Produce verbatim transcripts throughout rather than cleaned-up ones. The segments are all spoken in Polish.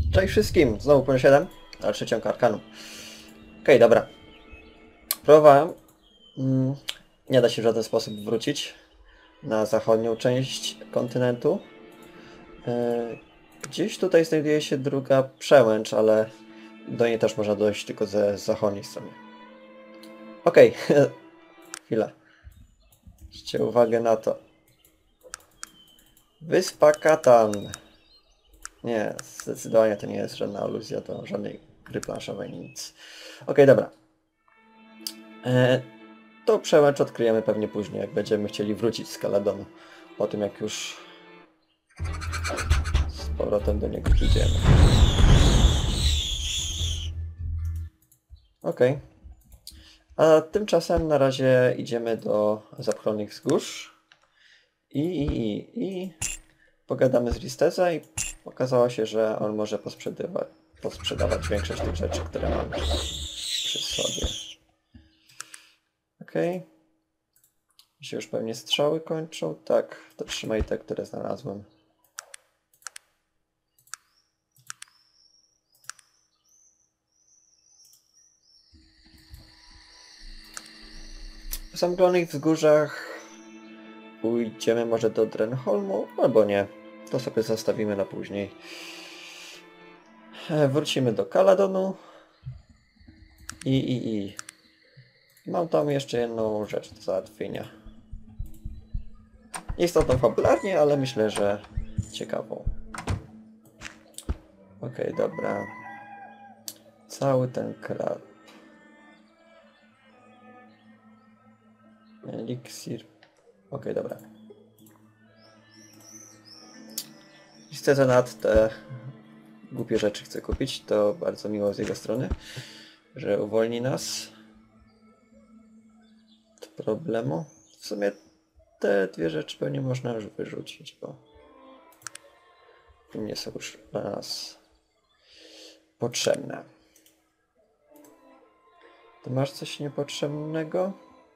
Cześć wszystkim, znowu poziom siedem, ale trzecią arkanu. Okej, okay, dobra. Próbowałem. Mm, nie da się w żaden sposób wrócić na zachodnią część kontynentu. Yy, gdzieś tutaj znajduje się druga przełęcz, ale do niej też można dojść tylko ze zachodniej strony. Okej, okay. Chwila. Zwróćcie uwagę na to. Wyspa Katan. Nie, zdecydowanie to nie jest żadna aluzja do żadnej gry planszowej, nic. Okej, okay, dobra. E, to przełęcz odkryjemy pewnie później, jak będziemy chcieli wrócić z Caladonu. Po tym, jak już z powrotem do niego przyjdziemy. Okej. Okay. A tymczasem na razie idziemy do Zapchlonych Wzgórz. I, i, i, i pogadamy z Risteza i okazało się, że on może posprzedawać, posprzedawać większość tych rzeczy, które mamy przy sobie. Okej. Okay. Mi się już pewnie strzały kończą. Tak, to trzymaj te, które znalazłem. W Zapchlonych Wzgórzach pójdziemy może do Drenholmu, albo nie. To sobie zostawimy na później. Wrócimy do Caladonu. I, i, i. Mam tam jeszcze jedną rzecz do załatwienia. Nieistotną fabularnie, ale myślę, że ciekawą. Okej, okay, dobra. Cały ten krab. Eliksir. Okej, okay, dobra. Chcę nad te głupie rzeczy chcę kupić. To bardzo miło z jego strony, że uwolni nas od problemu. W sumie te dwie rzeczy pewnie można już wyrzucić, bo nie są już dla nas potrzebne. To masz coś niepotrzebnego?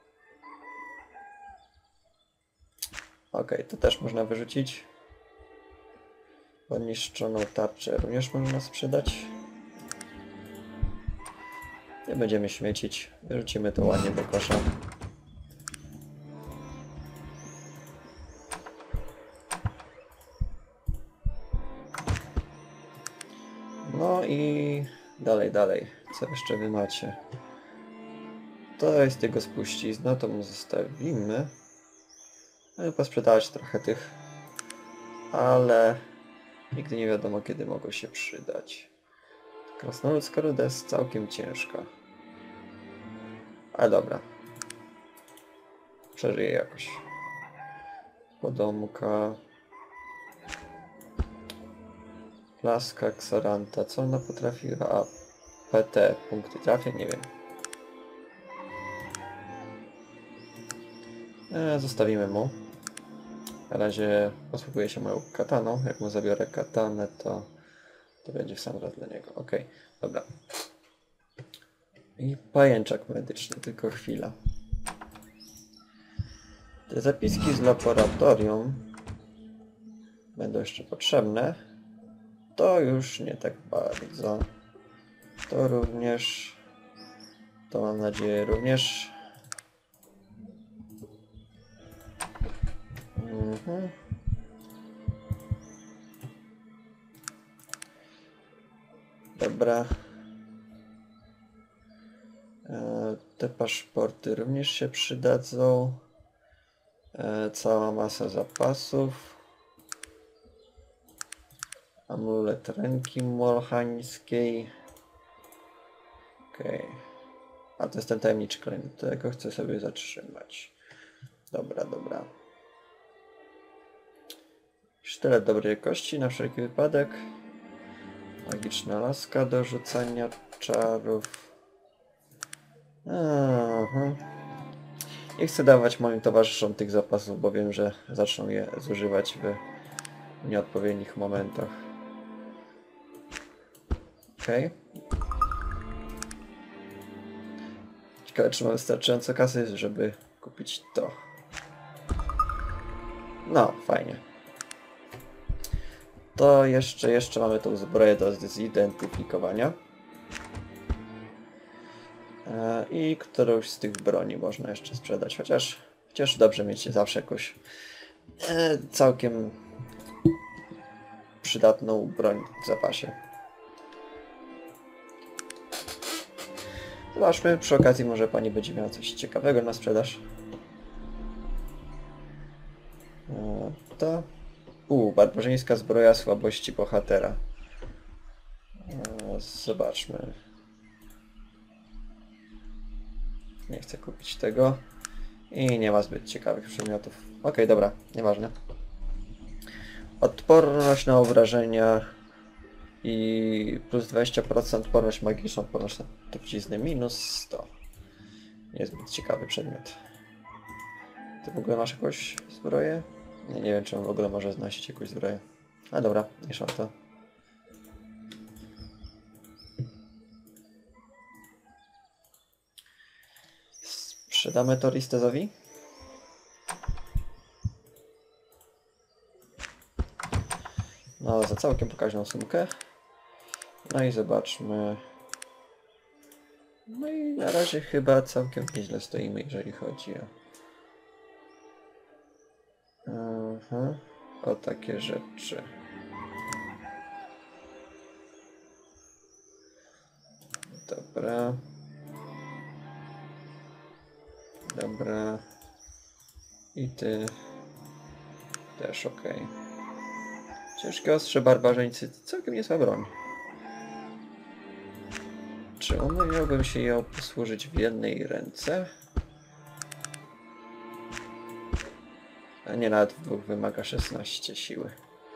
Okej, okay, to też można wyrzucić. Poniszczoną tarczę również można sprzedać. Nie będziemy śmiecić. Wyrzucimy to ładnie do kosza. No i dalej, dalej. Co jeszcze wy macie? To jest jego spuścizna, to mu zostawimy. No i posprzedawać trochę tych. Ale nigdy nie wiadomo, kiedy mogą się przydać. Krasnoludzka ruda jest całkiem ciężka. Ale dobra. Przeżyję jakoś. Podomka. Laska, Xaranta. Co ona potrafiła? A, P T. Punkty trafię? Nie wiem. E, zostawimy mu. Na razie posługuję się moją kataną. Jak mu zabiorę katanę, to, to będzie w sam raz dla niego. Okej, okay, dobra. I pajęczak medyczny, tylko chwila. Te zapiski z laboratorium będą jeszcze potrzebne. To już nie tak bardzo. To również. To mam nadzieję również. Mhm. Dobra. E, te paszporty również się przydadzą. E, cała masa zapasów. Amulet ręki molchańskiej. Okej. Okay. A to jest ten tajemniczy klejn. Tego chcę sobie zatrzymać. Dobra, dobra. Sztylet dobrej jakości na wszelki wypadek. Magiczna laska do rzucania czarów. Aha. Nie chcę dawać moim towarzyszom tych zapasów, bo wiem, że zaczną je zużywać w nieodpowiednich momentach. Okej. Okay. Ciekawe, czy mam wystarczająco kasy, żeby kupić to. No, fajnie. to jeszcze, jeszcze mamy tą zbroję do zidentyfikowania. E, I którąś z tych broni można jeszcze sprzedać, chociaż, chociaż dobrze mieć zawsze jakąś e, całkiem przydatną broń w zapasie. Zobaczmy, przy okazji może pani będzie miała coś ciekawego na sprzedaż. E, to... U, barbarzyńska zbroja słabości bohatera. E, zobaczmy. Nie chcę kupić tego. I nie ma zbyt ciekawych przedmiotów. Ok, dobra, nieważne. Odporność na obrażenia i plus dwadzieścia procent odporność magiczną, odporność na trucizny minus sto. Niezbyt ciekawy przedmiot. Ty w ogóle masz jakąś zbroję? Nie, nie wiem, czy on w ogóle może znosić jakąś zbroję. A dobra, mniejsza o to. Sprzedamy to Ristezowi. No, za całkiem pokaźną sumkę. No i zobaczmy. No i na razie chyba całkiem nieźle stoimy, jeżeli chodzi o... Aha, o takie rzeczy. Dobra. Dobra. I ty... też ok. Ciężkie ostrze barbarzyńcy, całkiem niezła broń. Czy umiałbym się ją posłużyć w jednej ręce? A nie, nawet w dwóch wymaga szesnaście siły.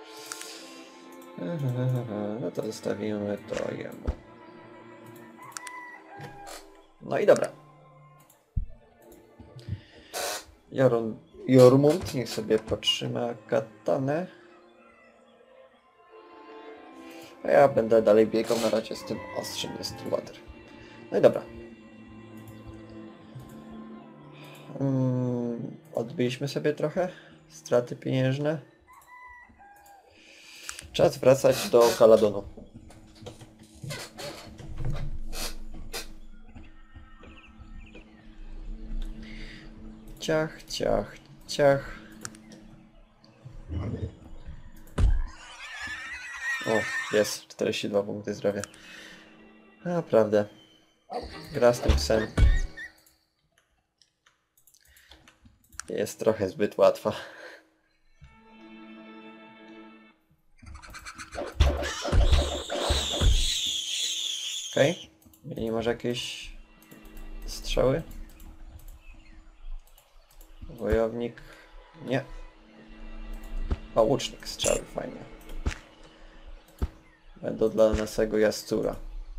No to zostawimy to jemu. No i dobra. Jorun, Jormund niech sobie potrzyma katanę. A ja będę dalej biegał na razie z tym ostrzem jest water. No i dobra. Hmm, odbiliśmy sobie trochę straty pieniężne. Czas wracać do Caladonu. Ciach, ciach, ciach. O, jest czterdzieści dwa punkty zdrowia. Naprawdę. Gra z tym psem jest trochę zbyt łatwa. Okej. Okay. Mieli może jakieś strzały? Wojownik? Nie. O, łucznik strzały, fajnie. Będą dla naszego Jastura.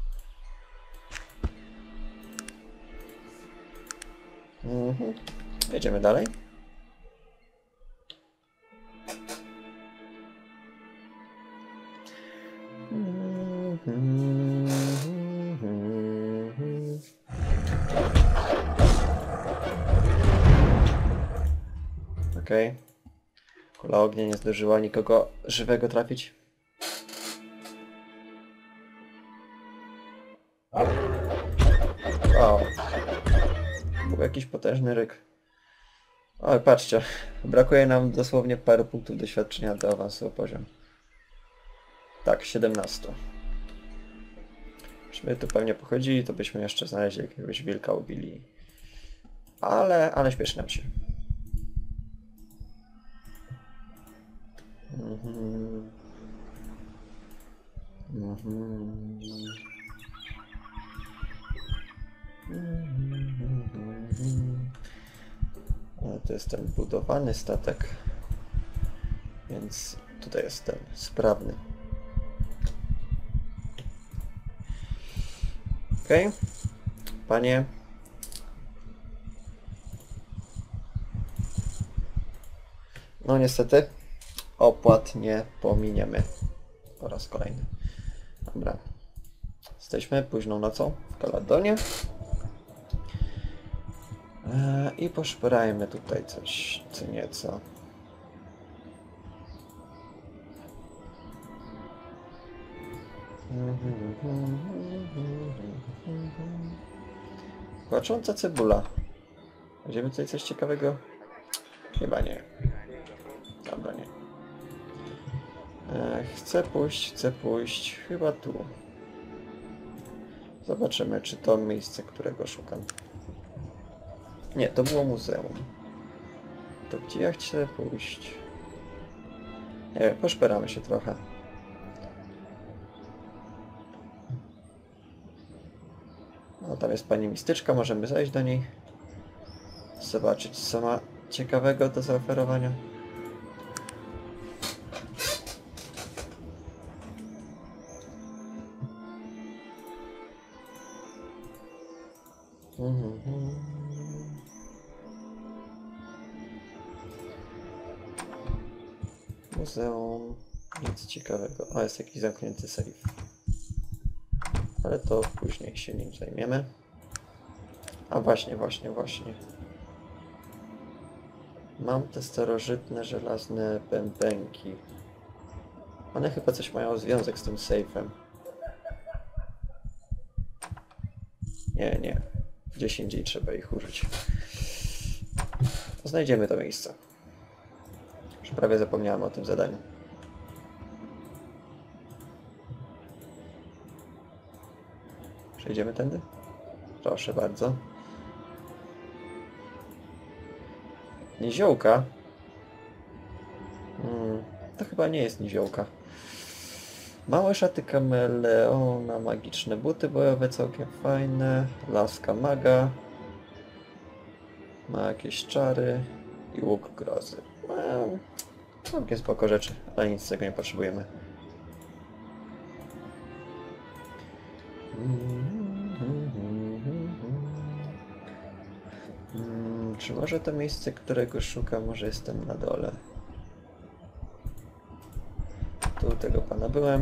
Mhm. Jedziemy dalej. Okej. Okay. Kula ognia nie zdążyła nikogo żywego trafić. O. Był jakiś potężny ryk. O, patrzcie. Brakuje nam dosłownie paru punktów doświadczenia do awansu o poziom. Tak, siedemnaście. Gdybyśmy tu pewnie pochodzili, to byśmy jeszcze znaleźli jakiegoś wilka, ubili. Ale, ale śpieszy nam się. Mhm. Mhm. Mhm. Ale to jest ten budowany statek, więc tutaj jest ten sprawny. Okej, okay. Panie. No niestety opłat nie pominiemy po raz kolejny. Dobra. Jesteśmy późną nocą w Caladonie. Eee, I poszperajmy tutaj coś co nieco. Płacząca cebula. Będziemy tutaj coś ciekawego? Chyba nie. Dobra, nie. E, chcę pójść, chcę pójść. Chyba tu. Zobaczymy, czy to miejsce, którego szukam. Nie, to było muzeum. To gdzie ja chcę pójść? Nie wiem, poszperamy się trochę. No, tam jest pani mistyczka, możemy zejść do niej. Zobaczyć, co ma ciekawego do zaoferowania. Mhm. Muzeum, nic ciekawego. A, jest jakiś zamknięty safe. Ale to później się nim zajmiemy. A właśnie, właśnie, właśnie. Mam te starożytne, żelazne bębenki. One chyba coś mają związek z tym safe'em. Nie, nie. Gdzieś indziej trzeba ich użyć. Znajdziemy to miejsce. Już prawie zapomniałem o tym zadaniu. Przejdziemy tędy? Proszę bardzo. Niziołka? Hmm, to chyba nie jest niziołka. Małe szaty kameleona, magiczne buty bojowe, całkiem fajne. Laska maga. Ma jakieś czary. I łuk grozy. No, całkiem spoko rzeczy, ale nic z tego nie potrzebujemy. Hmm, czy może to miejsce, którego szukam, może jestem na dole? Tu u tego pana byłem.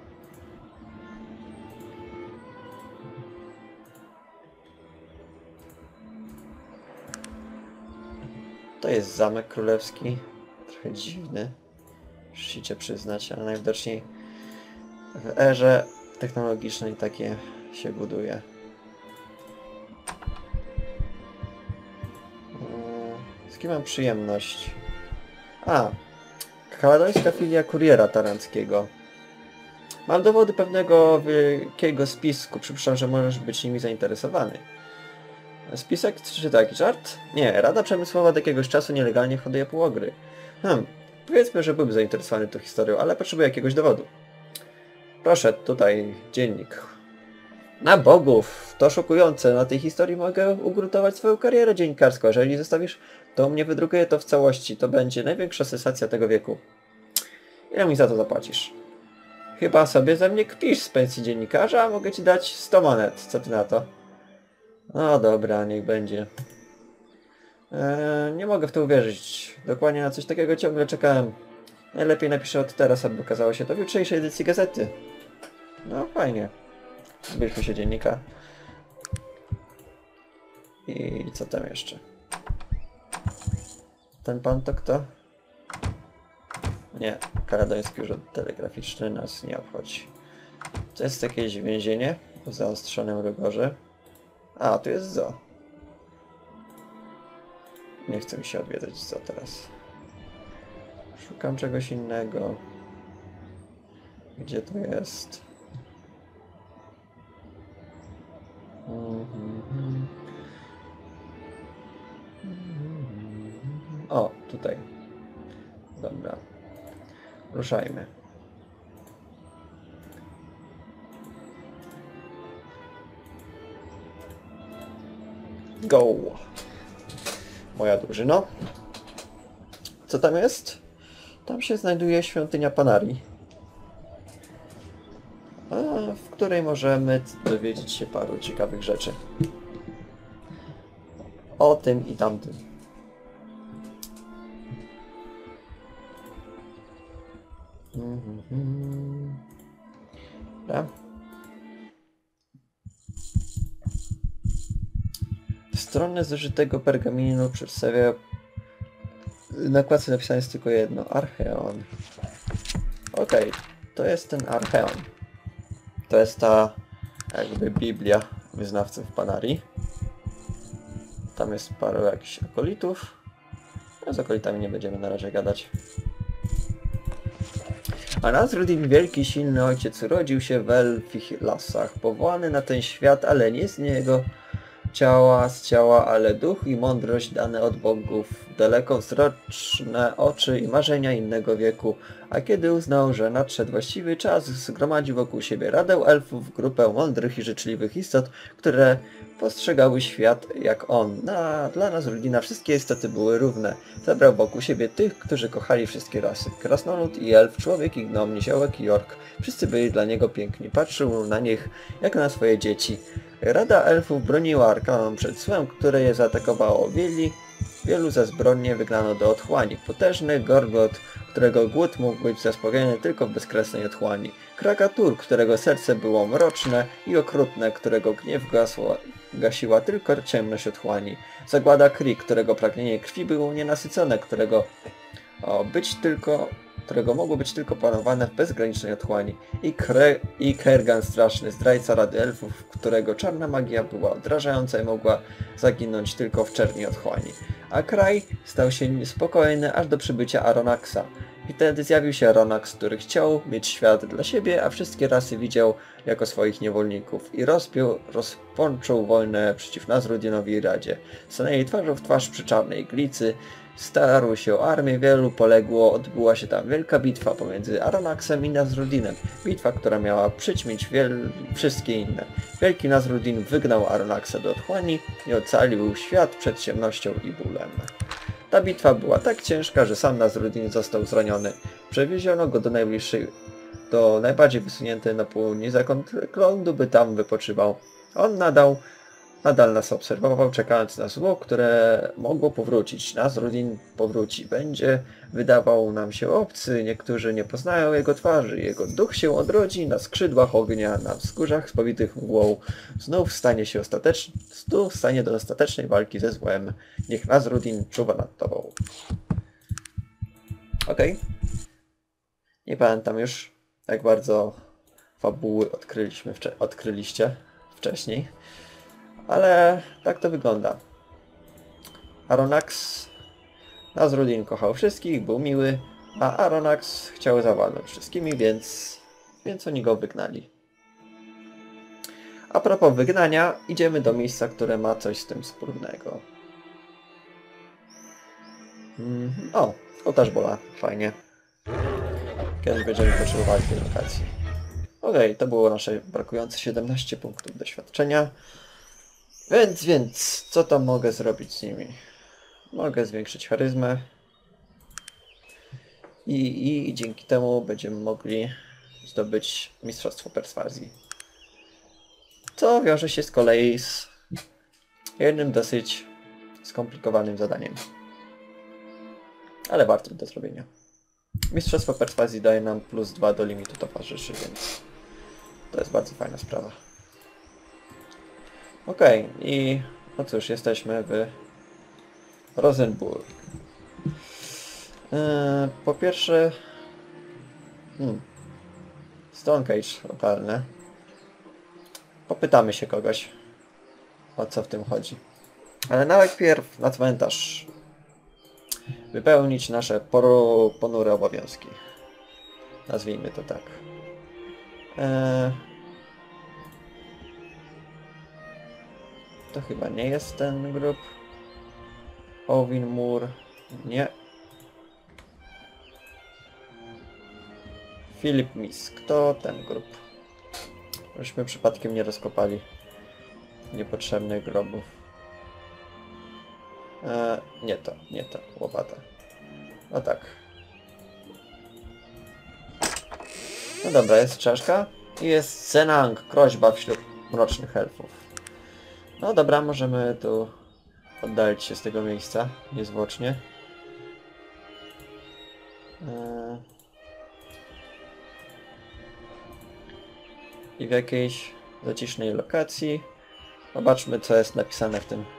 To jest Zamek Królewski. Trochę dziwny. Musicie przyznać, ale najwidoczniej w erze technologicznej takie się buduje. Z kim mam przyjemność? A, kaladońska filia kuriera taranckiego. Mam dowody pewnego wielkiego spisku. Przypuszczam, że możesz być nimi zainteresowany. Spisek? Czy to jakiś żart? Nie, Rada Przemysłowa od jakiegoś czasu nielegalnie hoduje półogry. Hmm, powiedzmy, że byłby zainteresowany tą historią, ale potrzebuję jakiegoś dowodu. Proszę, tutaj dziennik. Na bogów! To szokujące. Na tej historii mogę ugruntować swoją karierę dziennikarską. Jeżeli zostawisz, to mnie wydrukuję to w całości. To będzie największa sensacja tego wieku. Ile mi za to zapłacisz? Chyba sobie ze mnie kpisz z pensji dziennikarza, a mogę ci dać sto monet. Co ty na to? No dobra, niech będzie. Eee, nie mogę w to uwierzyć. Dokładnie na coś takiego ciągle czekałem. Najlepiej napiszę od teraz, aby okazało się to w jutrzejszej edycji gazety. No fajnie. Zbierzmy się dziennika. I co tam jeszcze? Ten pan to kto? Nie, karadoński urząd telegraficzny nas nie obchodzi. To jest jakieś więzienie w zaostrzonym rygorze. A, tu jest zoo. Nie chcę mi się odwiedzać zoo teraz. Szukam czegoś innego. Gdzie to jest? Mm-hmm. O, tutaj. Dobra. Ruszajmy. Go! Moja drużyno. Co tam jest? Tam się znajduje świątynia Panarii, w której możemy dowiedzieć się paru ciekawych rzeczy. O tym i tamtym. Mm-hmm. Dobra. Stronę zużytego pergaminu przedstawia... Na kładce napisane jest tylko jedno. Archeon. Okej, okay, to jest ten Archeon. To jest ta jakby Biblia wyznawców Panarii. Tam jest paru jakichś akolitów. No, z akolitami nie będziemy na razie gadać. A Nasruddin, wielki, silny ojciec, urodził się w elfich lasach, powołany na ten świat, ale nie z niego ciała, z ciała, ale duch i mądrość dane od bogów, dalekowzroczne oczy i marzenia innego wieku. A kiedy uznał, że nadszedł właściwy czas, zgromadził wokół siebie radę elfów, grupę mądrych i życzliwych istot, które postrzegały świat jak on. Na, dla Nasruddina wszystkie istoty były równe. Zebrał wokół siebie tych, którzy kochali wszystkie rasy. Krasnolud i elf, człowiek i gnom, niziołek i ork. Wszyscy byli dla niego piękni. Patrzył na nich jak na swoje dzieci. Rada elfów broniła arkanom przed złem, które je zaatakowało. Wieli, wielu zazbronnie wygnano do otchłani. Potężny Gorgot, którego głód mógł być zaspokojony tylko w bezkresnej otchłani. Krakatur, którego serce było mroczne i okrutne, którego gniew gasło, gasiła tylko ciemność otchłani. Zagłada Kree, którego pragnienie krwi było nienasycone, którego o, być tylko... którego mogło być tylko panowane w bezgranicznej otchłani. I, Kre i Kergan straszny, zdrajca Rady Elfów, którego czarna magia była odrażająca i mogła zaginąć tylko w czerni otchłani. A kraj stał się niespokojny aż do przybycia Aronaxa. I wtedy zjawił się Aronax, który chciał mieć świat dla siebie, a wszystkie rasy widział jako swoich niewolników i rozpiął, rozpoczął wojnę przeciw Nasruddinowi i Radzie. Stanęli twarzą w twarz przy czarnej glicy, starł się o armię, wielu poległo, odbyła się tam wielka bitwa pomiędzy Aronaxem i Nasruddinem. Bitwa, która miała przyćmić wiel... wszystkie inne. Wielki Nasruddin wygnał Aronaxa do otchłani i ocalił świat przed ciemnością i bólem. Ta bitwa była tak ciężka, że sam Nasruddin został zraniony. Przewieziono go do najbliższej, do najbardziej wysuniętej na południe zakąt lądu, by tam wypoczywał. On nadał Nadal nas obserwował, czekając na zło, które mogło powrócić. Nasruddin powróci. Będzie wydawał nam się obcy, niektórzy nie poznają jego twarzy. Jego duch się odrodzi na skrzydłach ognia, na wzgórzach spowitych mgłą. Znów stanie się ostatecznie, znów stanie do ostatecznej walki ze złem. Niech Nasruddin czuwa nad tobą. Okej. Okay. Nie pamiętam już, jak bardzo fabuły odkryliśmy wcze odkryliście wcześniej. Ale tak to wygląda. Aronax... Nasruddin kochał wszystkich, był miły, a Aronax chciał zawładnąć wszystkimi, więc... więc oni go wygnali. A propos wygnania, idziemy do miejsca, które ma coś z tym wspólnego. Mm, o, ołtarz Bola, fajnie. Kiedyś będziemy potrzebowali tej lokacji. Okej, okay, to było nasze brakujące siedemnaście punktów doświadczenia. Więc, więc, co tam mogę zrobić z nimi? Mogę zwiększyć charyzmę. I, i, i dzięki temu będziemy mogli zdobyć mistrzostwo perswazji. Co wiąże się z kolei z jednym dosyć skomplikowanym zadaniem. Ale warto do zrobienia. Mistrzostwo perswazji daje nam plus dwa do limitu towarzyszy, więc to jest bardzo fajna sprawa. Okej, okay, i no cóż, jesteśmy w Rosenburg. Yy, po pierwsze... Hmm, Stone Cage lokalne. Popytamy się kogoś, o co w tym chodzi. Ale najpierw na cmentarz. Wypełnić nasze ponure obowiązki. Nazwijmy to tak. Yy, To chyba nie jest ten grup. Owin Mur. Nie. Filip Misk. To ten grup. Żeśmy przypadkiem nie rozkopali niepotrzebnych grobów. E, nie to, nie to. Łopata. No tak. No dobra, jest czaszka. I jest Senang. Groźba wśród mrocznych elfów. No dobra, możemy tu oddalić się z tego miejsca niezwłocznie. I w jakiejś zacisznej lokacji zobaczmy, co jest napisane w tym.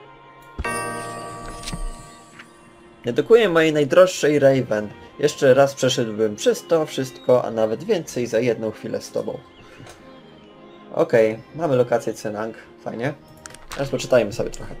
Nie dokuję mojej najdroższej Raven. Jeszcze raz przeszedłbym przez to wszystko, a nawet więcej za jedną chwilę z tobą. Okej, okay, mamy lokację Cenang, fajnie. Teraz poczytajmy sobie trochę.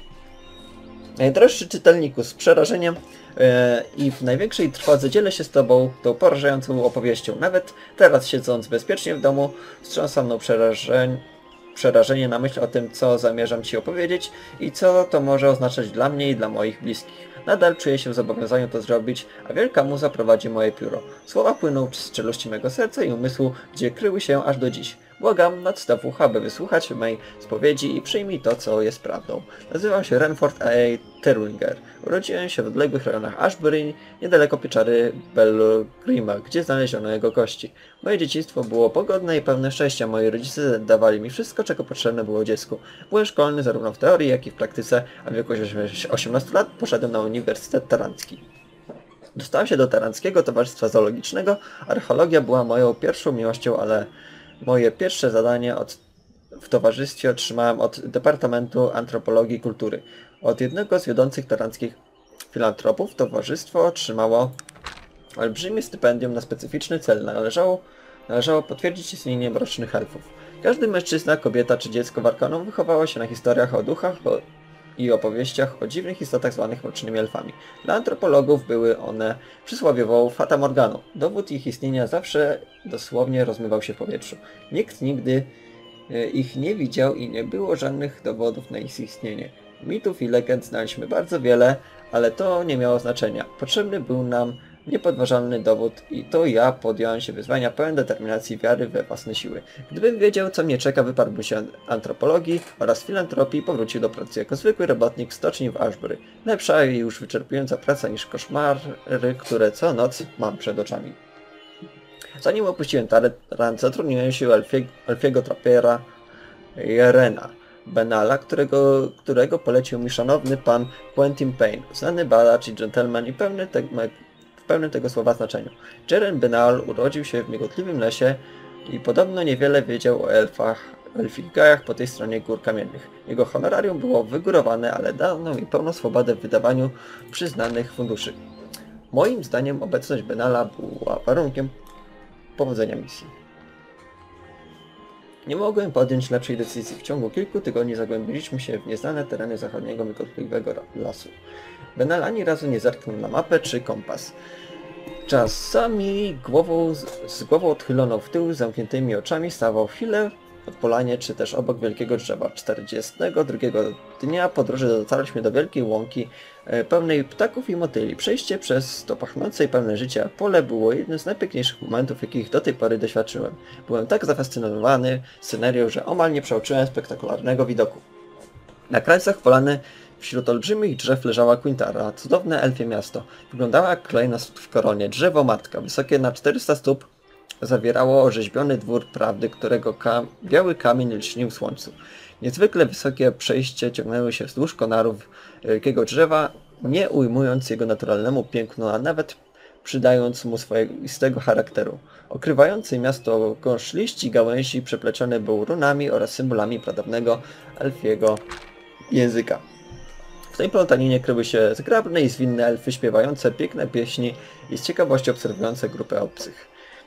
Najdroższy czytelniku, z przerażeniem yy, i w największej trwodze dzielę się z Tobą tą porażającą opowieścią. Nawet teraz, siedząc bezpiecznie w domu, wstrząsa mną przerażeń, przerażenie na myśl o tym, co zamierzam Ci opowiedzieć i co to może oznaczać dla mnie i dla moich bliskich. Nadal czuję się w zobowiązaniu to zrobić, a wielka muza prowadzi moje pióro. Słowa płyną z czeluści mego serca i umysłu, gdzie kryły się aż do dziś. Błagam, nadstaw ucha, by wysłuchać mej spowiedzi i przyjmij to, co jest prawdą. Nazywam się Renford A. Terwinger. Urodziłem się w odległych rejonach Ashbury, niedaleko pieczary Belgrima, gdzie znaleziono jego kości. Moje dzieciństwo było pogodne i pełne szczęścia. Moi rodzice dawali mi wszystko, czego potrzebne było dziecku. Byłem szkolny zarówno w teorii, jak i w praktyce, a w wieku osiemnastu lat poszedłem na Uniwersytet Tarancki. Dostałem się do Taranckiego Towarzystwa Zoologicznego. Archeologia była moją pierwszą miłością, ale moje pierwsze zadanie od, w towarzystwie otrzymałem od Departamentu Antropologii i Kultury. Od jednego z wiodących taranckich filantropów towarzystwo otrzymało olbrzymie stypendium na specyficzny cel. Należało, należało potwierdzić istnienie mrocznych elfów. Każdy mężczyzna, kobieta czy dziecko w Arkanum wychowało się na historiach o duchach o, i opowieściach o dziwnych istotach zwanych mrocznymi elfami. Dla antropologów były one przysłowiową fatamorganą. Dowód ich istnienia zawsze dosłownie rozmywał się w powietrzu. Nikt nigdy e, ich nie widział i nie było żadnych dowodów na ich istnienie. Mitów i legend znaliśmy bardzo wiele, ale to nie miało znaczenia. Potrzebny był nam niepodważalny dowód i to ja podjąłem się wyzwania pełen determinacji wiary we własne siły. Gdybym wiedział, co mnie czeka, wyparłbym się antropologii oraz filantropii i powrócił do pracy jako zwykły robotnik w stoczni w Ashbury. Lepsza i już wyczerpująca praca niż koszmary, które co noc mam przed oczami. Zanim opuściłem Tarant, zatrudniłem się u Elfie, Elfiego Trapiera Jerena Benala, którego, którego polecił mi szanowny pan Quentin Payne, znany badacz i dżentelmen i pełny te, w pełnym tego słowa znaczeniu. Jeren Benal urodził się w migotliwym lesie i podobno niewiele wiedział o elfach, elfich gajach po tej stronie gór kamiennych. Jego honorarium było wygórowane, ale dano mi pełną swobodę w wydawaniu przyznanych funduszy. Moim zdaniem obecność Benala była warunkiem powodzenia misji. Nie mogłem podjąć lepszej decyzji. W ciągu kilku tygodni zagłębiliśmy się w nieznane tereny zachodniego migotliwego lasu. Benal ani razu nie zerknął na mapę czy kompas. Czasami głową, z głową odchyloną w tył, z zamkniętymi oczami stawał chwilę w polanie czy też obok wielkiego drzewa. czterdziestego drugiego dnia podróży dotarliśmy do wielkiej łąki e, pełnej ptaków i motyli. Przejście przez to pachnące i pełne życia pole było jednym z najpiękniejszych momentów, jakich do tej pory doświadczyłem. Byłem tak zafascynowany scenerią, że omal nie przeoczyłem spektakularnego widoku. Na krańcach polany wśród olbrzymich drzew leżała Quintara, cudowne elfie miasto. Wyglądała jak klejnot w koronie. Drzewo matka, wysokie na czterysta stóp, zawierało orzeźbiony dwór prawdy, którego kam biały kamień lśnił w słońcu. Niezwykle wysokie przejście ciągnęły się wzdłuż konarów wielkiego drzewa, nie ujmując jego naturalnemu pięknu, a nawet przydając mu swoistego charakteru. Okrywający miasto gąszcz liści gałęzi przeplecione był runami oraz symbolami pradawnego elfiego języka. W tej plątaninie kryły się zgrabne i zwinne elfy śpiewające piękne pieśni i z ciekawością obserwujące grupę obcych.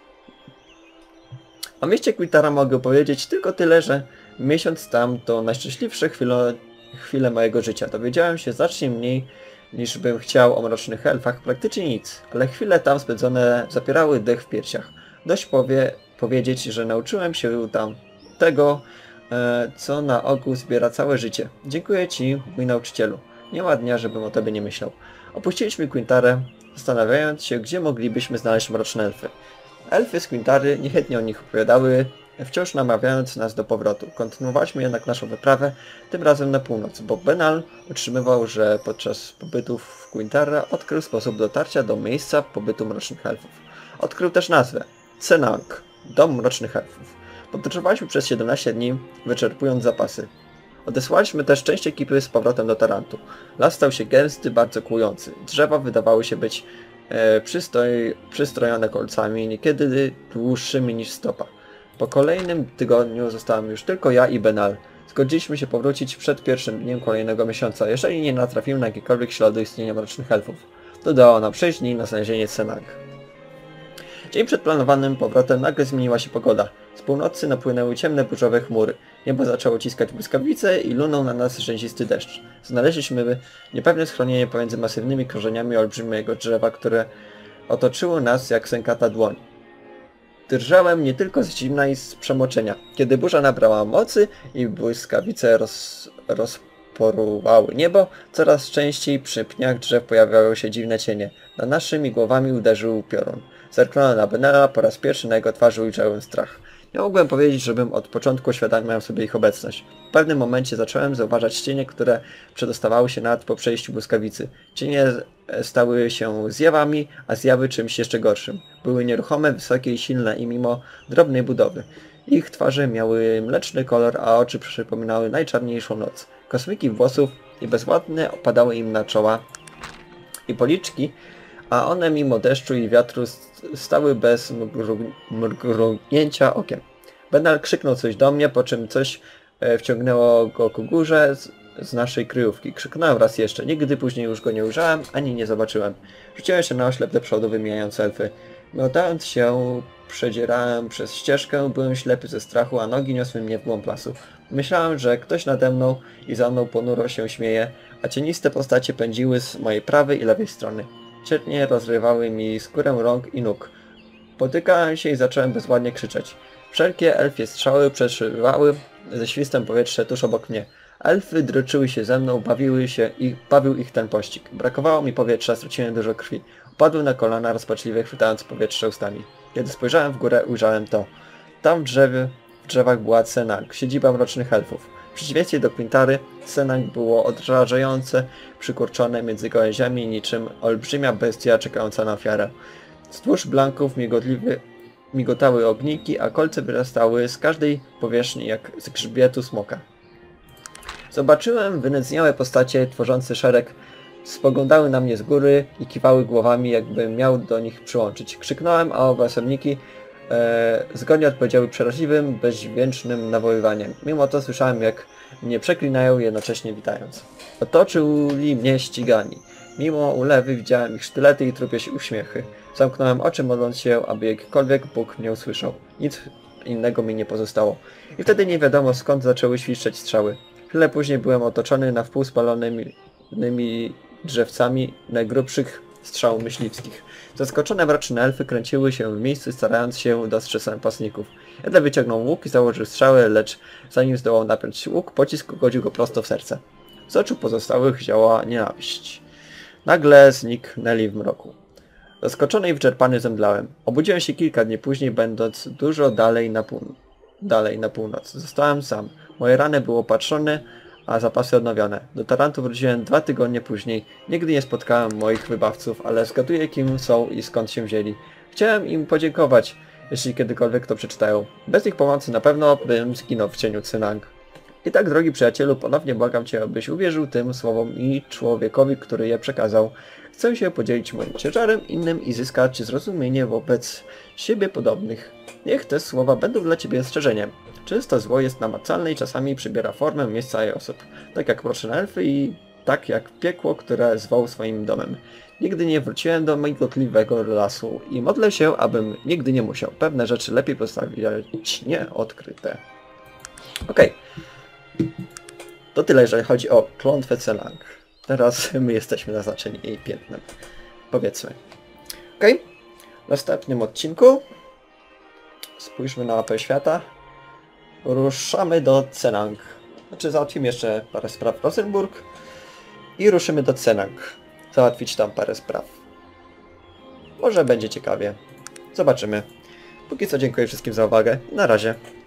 O mieście Quintara mogę powiedzieć tylko tyle, że miesiąc tam to najszczęśliwsze chwile, chwile mojego życia. Dowiedziałem się znacznie mniej niż bym chciał o mrocznych elfach, praktycznie nic, ale chwile tam spędzone zapierały dech w piersiach. Dość powie, powiedzieć, że nauczyłem się tam tego, e, co na ogół zbiera całe życie. Dziękuję Ci, mój nauczycielu. Nie ma dnia, żebym o Tobie nie myślał. Opuściliśmy Quintarę, zastanawiając się, gdzie moglibyśmy znaleźć mroczne elfy. Elfy z Quintary niechętnie o nich opowiadały, wciąż namawiając nas do powrotu. Kontynuowaliśmy jednak naszą wyprawę, tym razem na północ, bo Benal utrzymywał, że podczas pobytu w Quintara odkrył sposób dotarcia do miejsca pobytu mrocznych elfów. Odkrył też nazwę Cenang, Dom Mrocznych Elfów. Podróżowaliśmy przez siedemnaście dni, wyczerpując zapasy. Odesłaliśmy też część ekipy z powrotem do Tarantu. Las stał się gęsty, bardzo kłujący. Drzewa wydawały się być e, przystoj, przystrojone kolcami, niekiedy dłuższymi niż stopa. Po kolejnym tygodniu zostałem już tylko ja i Benal. Zgodziliśmy się powrócić przed pierwszym dniem kolejnego miesiąca, jeżeli nie natrafimy na jakiekolwiek ślady istnienia mrocznych elfów. To dało nam sześć dni na znalezienie Cenang. Dzień przed planowanym powrotem nagle zmieniła się pogoda. Z północy napłynęły ciemne burzowe chmury. Niebo zaczęło ciskać błyskawice i lunął na nas rzęsisty deszcz. Znaleźliśmy niepewne schronienie pomiędzy masywnymi korzeniami olbrzymiego drzewa, które otoczyło nas jak sękata dłoń. Drżałem nie tylko z zimna i z przemoczenia. Kiedy burza nabrała mocy i błyskawice roz, rozporuwały niebo, coraz częściej przy pniach drzew pojawiały się dziwne cienie. Na naszymi głowami uderzył piorun. Zerknąłem na Benela, po raz pierwszy na jego twarzy ujrzałem strach. Nie mogłem powiedzieć, żebym od początku uświadamiał sobie ich obecność. W pewnym momencie zacząłem zauważać cienie, które przedostawały się nad po przejściu błyskawicy. Cienie stały się zjawami, a zjawy czymś jeszcze gorszym. Były nieruchome, wysokie i silne i mimo drobnej budowy. Ich twarze miały mleczny kolor, a oczy przypominały najczarniejszą noc. Kosmyki włosów i bezładne opadały im na czoła i policzki, a one mimo deszczu i wiatru stały bez mrugnięcia okiem. Benel krzyknął coś do mnie, po czym coś e, wciągnęło go ku górze z, z naszej kryjówki. Krzyknąłem raz jeszcze. Nigdy później już go nie ujrzałem, ani nie zobaczyłem. Rzuciłem się na oślep do przodu, wymijając elfy. Miotając się, przedzierałem przez ścieżkę, byłem ślepy ze strachu, a nogi niosły mnie w głąb lasu. Myślałem, że ktoś nade mną i za mną ponuro się śmieje, a cieniste postacie pędziły z mojej prawej i lewej strony. Cienie rozrywały mi skórę rąk i nóg. Potykałem się i zacząłem bezładnie krzyczeć. Wszelkie elfie strzały przeżywały ze świstem powietrze tuż obok mnie. Elfy droczyły się ze mną, bawiły się i bawił ich ten pościg. Brakowało mi powietrza, straciłem dużo krwi. Upadłem na kolana, rozpaczliwie chwytając powietrze ustami. Kiedy spojrzałem w górę, ujrzałem to. Tam w, drzewie, w drzewach była Cenang, siedziba mrocznych elfów. W przeciwieństwie do Quintary, Cenang było odrażające, przykurczone między gałęziami niczym olbrzymia bestia czekająca na ofiarę. Wzdłuż blanków migotliwy, migotały ogniki, a kolce wyrastały z każdej powierzchni jak z grzbietu smoka. Zobaczyłem wynędzniałe postacie tworzące szereg, spoglądały na mnie z góry i kiwały głowami, jakbym miał do nich przyłączyć. Krzyknąłem, a owe osobniki e, zgodnie odpowiedziały przeraźliwym, bezdźwięcznym nawoływaniem. Mimo to słyszałem, jak mnie przeklinają, jednocześnie witając. Otoczyli mnie ścigani. Mimo ulewy widziałem ich sztylety i trupie uśmiechy. Zamknąłem oczy, modląc się, aby jakikolwiek Bóg mnie usłyszał. Nic innego mi nie pozostało. I wtedy nie wiadomo skąd zaczęły świszczeć strzały. Chwilę później byłem otoczony na wpół spalonymi drzewcami najgrubszych strzał myśliwskich. Zaskoczone mroczne elfy kręciły się w miejscu, starając się dostrzec napastników. Jeden wyciągnął łuk i założył strzały, lecz zanim zdołał napiąć łuk, pocisk ugodził go prosto w serce. Z oczu pozostałych ziała nienawiść. Nagle zniknęli w mroku. Zaskoczony i wyczerpany zemdlałem. Obudziłem się kilka dni później, będąc dużo dalej na, pół... dalej na północ. Zostałem sam. Moje rany były opatrzone, a zapasy odnowione. Do Tarantu wróciłem dwa tygodnie później. Nigdy nie spotkałem moich wybawców, ale zgaduję, kim są i skąd się wzięli. Chciałem im podziękować, jeśli kiedykolwiek to przeczytają. Bez ich pomocy na pewno bym zginął w cieniu Cenang. I tak, drogi przyjacielu, ponownie błagam Cię, abyś uwierzył tym słowom i człowiekowi, który je przekazał. Chcę się podzielić moim ciężarem innym i zyskać zrozumienie wobec siebie podobnych. Niech te słowa będą dla Ciebie strzeżeniem. Często zło jest namacalne i czasami przybiera formę miejsca i osób. Tak jak mroczne elfy i tak jak piekło, które zwał swoim domem. Nigdy nie wróciłem do migotliwego lasu i modlę się, abym nigdy nie musiał. Pewne rzeczy lepiej postawić nieodkryte. Okej. Okay. To tyle, jeżeli chodzi o klątwę Cenang. Teraz my jesteśmy naznaczeni jej piętnem. Powiedzmy. Okej. Okay. W następnym odcinku spójrzmy na mapę świata. Ruszamy do Cenang. Znaczy załatwimy jeszcze parę spraw w Rosenburg i ruszymy do Cenang. Załatwić tam parę spraw. Może będzie ciekawie. Zobaczymy. Póki co dziękuję wszystkim za uwagę. Na razie.